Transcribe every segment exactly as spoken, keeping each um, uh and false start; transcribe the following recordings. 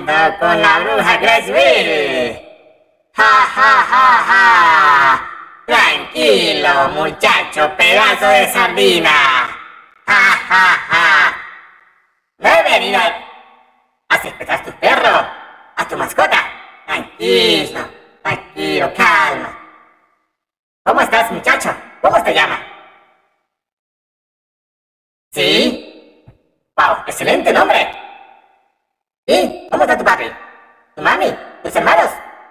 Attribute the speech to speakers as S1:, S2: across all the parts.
S1: peleando con la bruja Graceville. ¡Ja, ja, ja, ja! Tranquilo, muchacho, pedazo de sardina. ¡Ja, ja, ja! No he venido a secuestrar a tu perro, a tu mascota. Tranquilo, tranquilo, calma. ¿Cómo estás, muchacho? ¿Cómo te llamas? ¿Sí? ¡Wow! ¡Excelente nombre! ¿Y cómo está tu papi? ¿Tu mami? ¿Tus hermanos?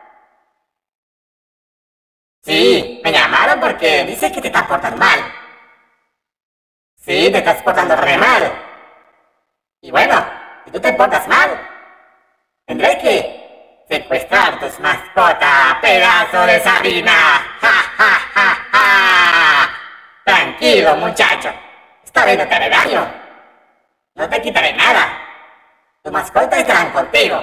S1: Sí, me llamaron porque dice que te estás portando mal. Sí, te estás portando re mal. Y bueno, si tú te portas mal, tendré que secuestrar tus mascotas, pedazo de sardina. ¡Ja, ja, ja, ja! Tranquilo, muchacho. Esta vez no te haré daño. No te quitaré nada. Tus mascotas estarán contigo.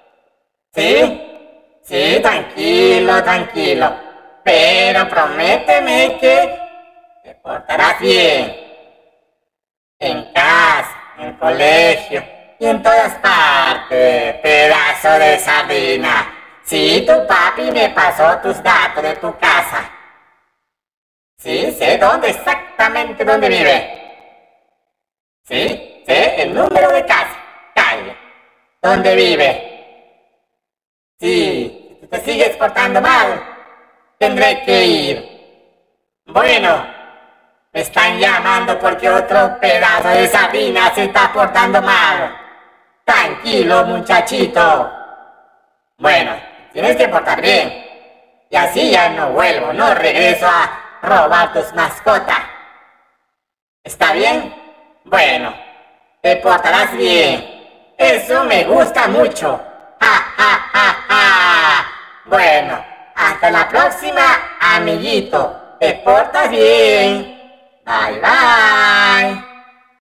S1: ¿Sí? Sí, tranquilo, tranquilo. Pero prométeme que te portarás bien. En casa, en el colegio y en todas partes, pedazo de sardina. Sí, tu papi me pasó tus datos de tu casa. Sí, sé dónde exactamente dónde vive. Sí, sé el número de casa, calle, dónde vive. Sí, si te sigues portando mal, tendré que ir. Bueno, me están llamando porque otro pedazo de sardina se está portando mal. Tranquilo, muchachito. Bueno, tienes que portar bien. Y así ya no vuelvo, no regreso a robar tus mascotas. ¿Está bien? Bueno, te portarás bien. Eso me gusta mucho. ¡Ja, ja, ja, ja! Bueno, hasta la próxima, amiguito. Te portas bien. Bye, bye.